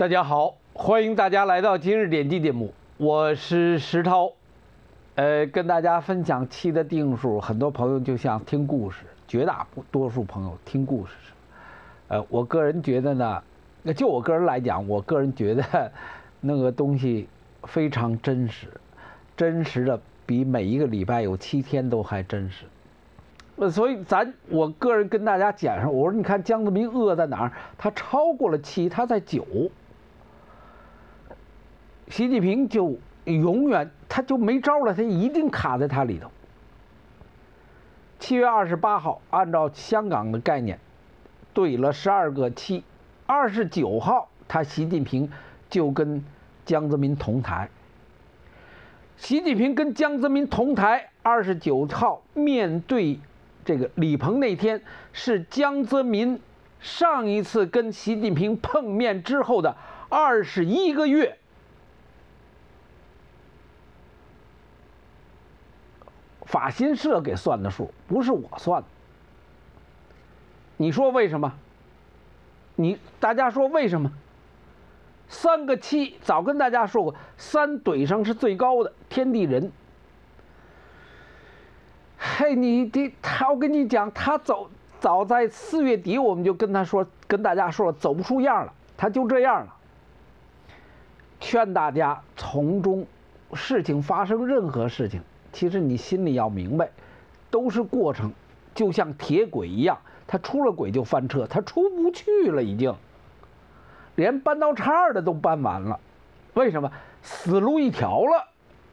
大家好，欢迎大家来到今日点击节目，我是石涛。跟大家分享期的定数，很多朋友就像听故事，绝大多数朋友听故事。我个人觉得呢，就我个人来讲，我个人觉得那个东西非常真实，真实的比每一个礼拜有7天都还真实。所以我个人跟大家讲上，我说你看江泽民饿在哪儿？他超过了7，他在9。习近平就永远他就没招了，他一定卡在他里头。7月28号，按照香港的概念，对了12个7，29号他习近平就跟江泽民同台。习近平跟江泽民同台，29号面对这个李鹏那天是江泽民上一次跟习近平碰面之后的21个月。法新社给算的数，不是我算的。你说为什么？大家说为什么？3个7，早跟大家说过，3怼上是最高的，天地人。嘿，我跟你讲，他早在4月底，我们就跟大家说了，走不出样了，他就这样了。劝大家从中，事情发生任何事情，其实你心里要明白，都是过程，就像铁轨一样，它出了轨就翻车，它出不去了，已经，连搬刀叉的都搬完了，为什么？死路一条了。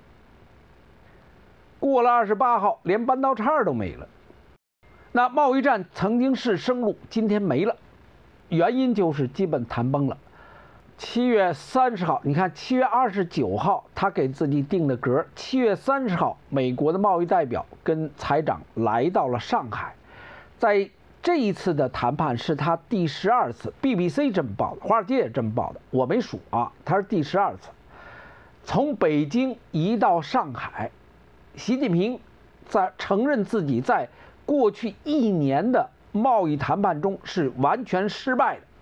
过了28号，连搬刀叉都没了。那贸易战曾经是生路，今天没了，原因就是基本谈崩了。7月30号，你看7月29号他给自己定的格，7月30号美国的贸易代表跟财长来到了上海，在这一次的谈判是他第12次 ，BBC 这么报的，华尔街也这么报的，我没数啊，他是第12次。从北京移到上海，习近平承认自己在过去1年的贸易谈判中是完全失败的。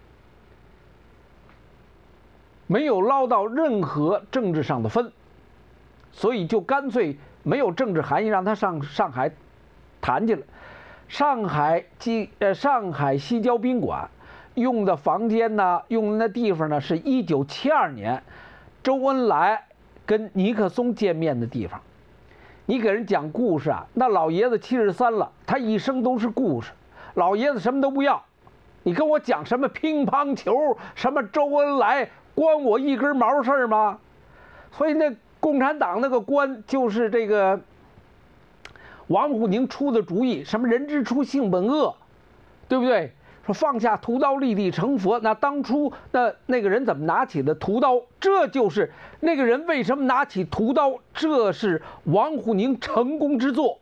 没有捞到任何政治上的分，所以就干脆没有政治含义，让他上海谈去了。上海西郊宾馆用的房间呢，用的那地方呢，是1972年周恩来跟尼克松见面的地方。你给人讲故事啊，那老爷子73了，他一生都是故事，老爷子什么都不要。你跟我讲什么乒乓球，什么周恩来，关我一根毛事吗？所以那共产党那个官就是这个王沪宁出的主意，什么人之初性本恶，对不对？说放下屠刀立地成佛，那当初那个人怎么拿起了屠刀？这就是那个人为什么拿起屠刀，这是王沪宁成功之作。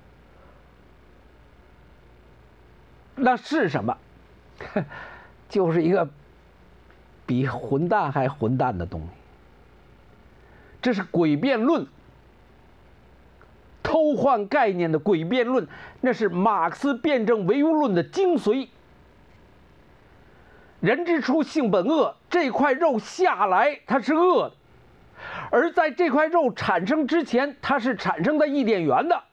那是什么？就是一个比混蛋还混蛋的东西，这是诡辩论，偷换概念的诡辩论，那是马克思辩证唯物论的精髓。人之初性本恶，这块肉下来它是恶的，而在这块肉产生之前，它是产生在伊甸园的。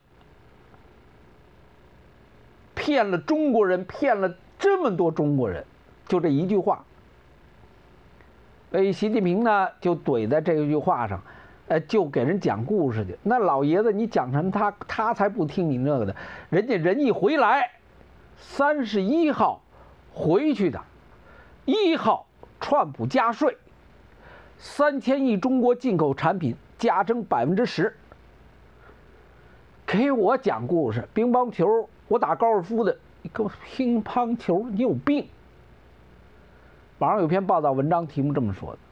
骗了中国人，骗了这么多中国人，就这一句话。所以习近平呢就怼在这一句话上，就给人讲故事去。那老爷子你讲什么他才不听你那个的，人家人一回来，31号回去的，1号川普加税，3000亿中国进口产品加征10%。给我讲故事，乒乓球，我打高尔夫的，你给我乒乓球，你有病。网上有篇报道文章，题目这么说的：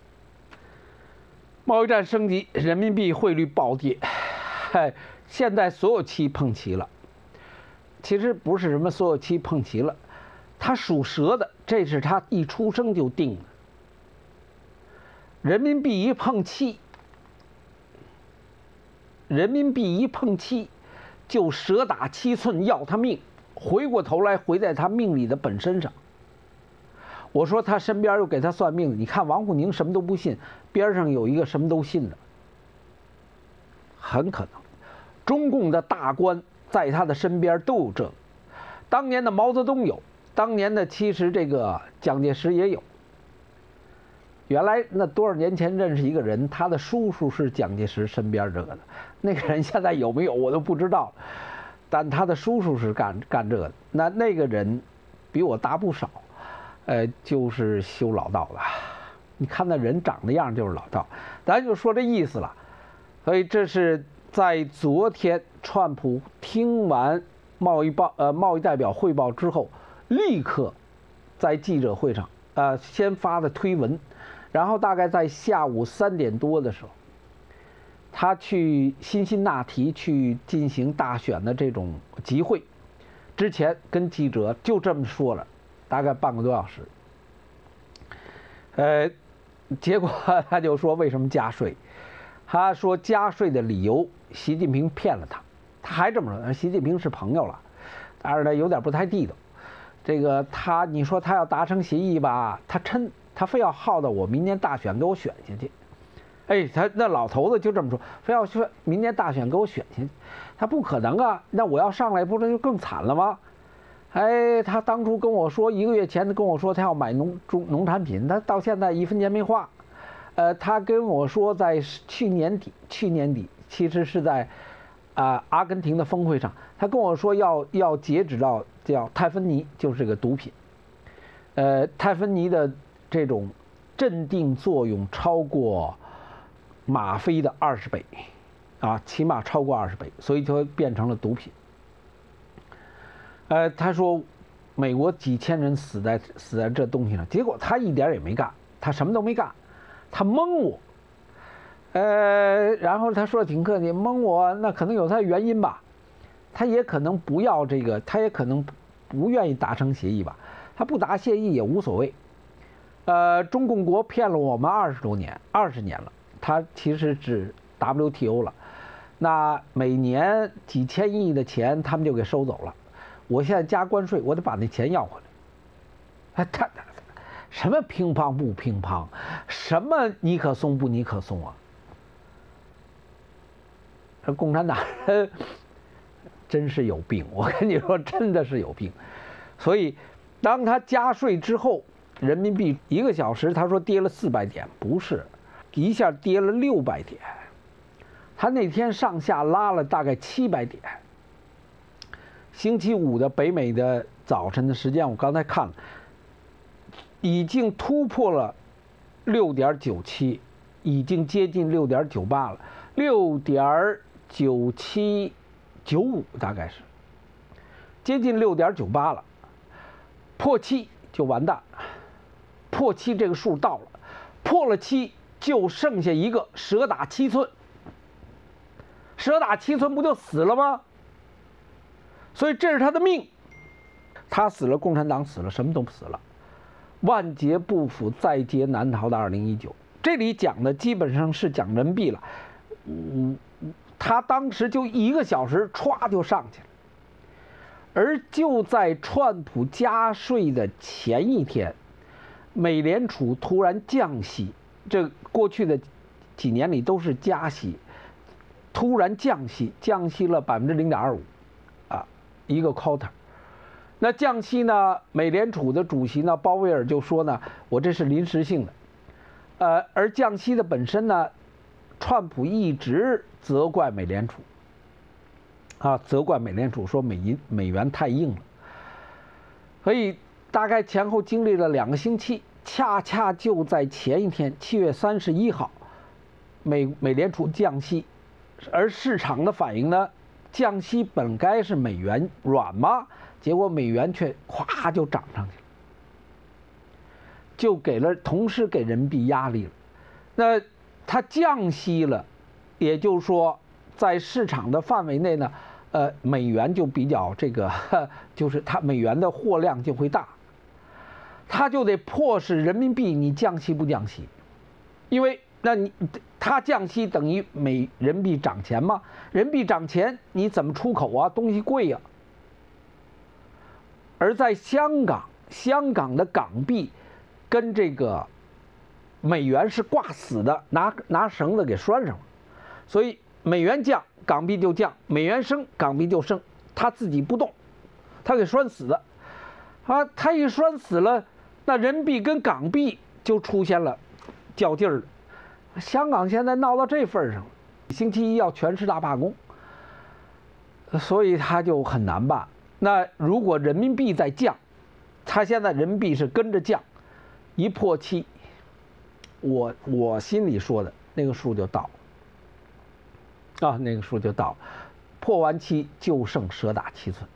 贸易战升级，人民币汇率暴跌。现在所有期碰齐了，其实不是什么所有期碰齐了，他属蛇的，这是他一出生就定的。人民币一碰7，就蛇打7寸要他命，回过头来回在他命里的本身上。 我说他身边又给他算命，你看王沪宁什么都不信，边上有一个什么都信的，很可能中共的大官在他的身边都有这个。当年的毛泽东有，当年的其实这个蒋介石也有。原来那多少年前认识一个人，他的叔叔是蒋介石身边这个的，那个人现在有没有我都不知道，但他的叔叔是干这个的。那个人比我大不少，就是修老道的。你看那人长得样就是老道，咱就说这意思了。所以这是在昨天川普听完贸易代表汇报之后，立刻在记者会上先发的推文。然后大概在下午3点多的时候，他去辛辛那提去进行大选的这种集会，之前跟记者就这么说了，大概半个多小时。结果他就说为什么加税？他说加税的理由，习近平骗了他。他还这么说，习近平是朋友了，但是呢有点不太地道。这个你说他要达成协议吧，他非要耗到我明年大选给我选下去，他那老头子就这么说，非要说明年大选给我选下去，他不可能啊，那我要上来不是就更惨了吗？他当初跟我说1个月前跟我说他要买农产品，他到现在1分钱没花，他跟我说在去年底，其实是在阿根廷的峰会上，他跟我说要截止到叫泰芬尼，就是这个毒品，泰芬尼的这种镇定作用超过吗啡的20倍，起码超过20倍，所以就变成了毒品。他说美国几千人死在这东西上，结果他一点也没干，他什么都没干，他蒙我。然后他说挺客气，蒙我那可能有他的原因吧，他也可能不要这个，他也可能不愿意达成协议吧，他不达协议也无所谓。中共国骗了我们20年了，他其实指 WTO 了，那每年几千亿的钱他们就给收走了，我现在加关税，我得把那钱要回来。他什么乒乓不乒乓，什么尼克松不尼克松啊？这共产党人真是有病，我跟你说，真的是有病。所以，当他加税之后，人民币1个小时，他说跌了400点，不是，一下跌了600点。他那天上下拉了大概700点。星期五的北美的早晨的时间，我刚才看了，已经突破了6.97，已经接近6.98了，6.9795大概是接近6.98了，破7就完蛋，破7这个数到了，破了7就剩下一个蛇打7寸，蛇打7寸不就死了吗？所以这是他的命，他死了，共产党死了，什么都死了，万劫不复，在劫难逃的2019。这里讲的基本上是讲人民币了，他当时就1个小时歘就上去了。而就在川普加税的前一天，美联储突然降息，这过去的几年里都是加息，突然降息了0.25%，一个 quarter。那降息呢，美联储的主席呢，鲍威尔就说呢，我这是临时性的。而降息的本身呢，川普一直责怪美联储，责怪美联储说美元太硬了。所以大概前后经历了2个星期，恰恰就在前一天7月31号，美联储降息，而市场的反应呢，降息本该是美元软吗？结果美元却咵就涨上去了，就同时给人民币压力了。那它降息了，也就是说，在市场的范围内呢，美元就比较就是它美元的货量就会大，它就得迫使人民币你降息不降息，因为它降息等于人民币涨钱吗？人民币涨钱，你怎么出口啊？东西贵呀。而在香港的港币跟这个美元是挂死的，拿绳子给拴上了，所以美元降，港币就降；美元升，港币就升，它自己不动，它给拴死的。啊，它一拴死了，那人民币跟港币就出现了较劲儿了。香港现在闹到这份上了，星期一要全市大罢工，所以它就很难办。那如果人民币在降，它现在人民币是跟着降，一破七，我心里说的那个数就到了啊，那个数就到了，破完七就剩蛇打七寸。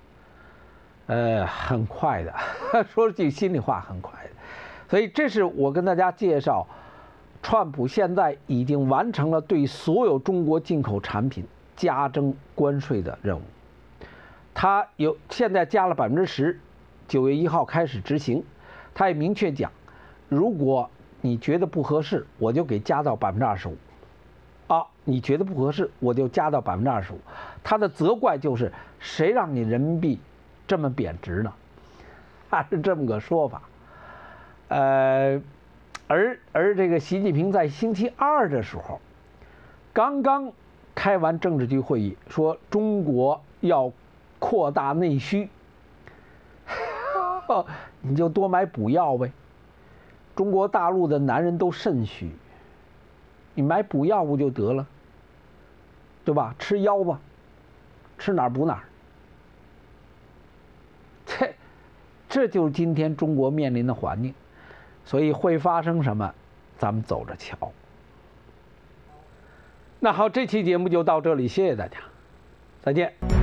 很快的，说句心里话，很快的。所以这是我跟大家介绍，川普现在已经完成了对所有中国进口产品加征关税的任务。他现在加了10%，9月1号开始执行。他也明确讲，如果你觉得不合适，我就给加到25%。啊，你觉得不合适，我就加到25%。他的责怪就是谁让你人民币这么贬值呢？他是这么个说法。而这个习近平在星期二的时候，刚刚开完政治局会议，说中国要扩大内需，你就多买补药呗。中国大陆的男人都肾虚，你买补药不就得了，对吧？吃腰吧，吃哪儿补哪儿。这就是今天中国面临的环境，所以会发生什么，咱们走着瞧。那好，这期节目就到这里，谢谢大家，再见。